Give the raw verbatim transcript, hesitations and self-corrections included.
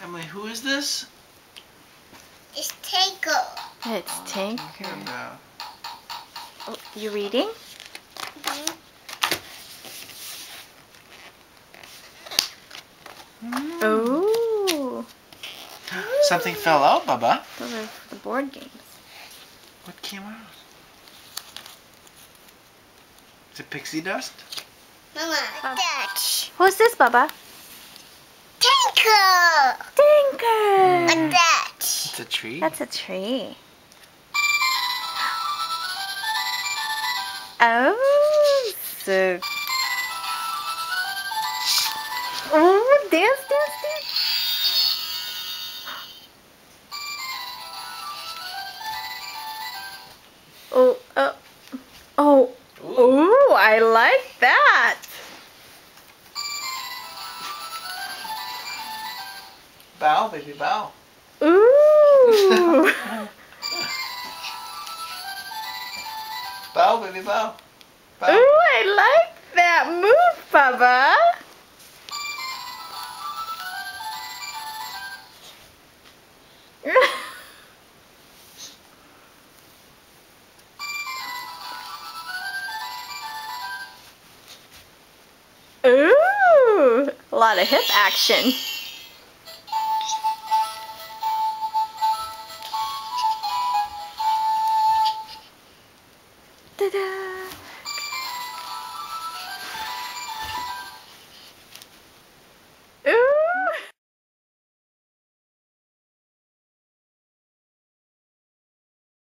Emily, who is this? It's Tinker. It's Oh, Tinker. Tinkerbell. Oh, you reading? Mm-hmm. Mm. Oh. Something fell out, Bubba. Those are the board games. What came out? Is it pixie dust? Mama, Oh. that. Who's this, Bubba? Tinker. Tinker. And that. It's a tree. That's a tree. Oh, so. Oh, dance, dance, dance. Oh, uh, oh, oh, I like that. Bow, baby, bow. Ooh. Bow, baby, bow. Bow. Ooh, I like that move, Bubba. Ooh, a lot of hip action. Ta-da!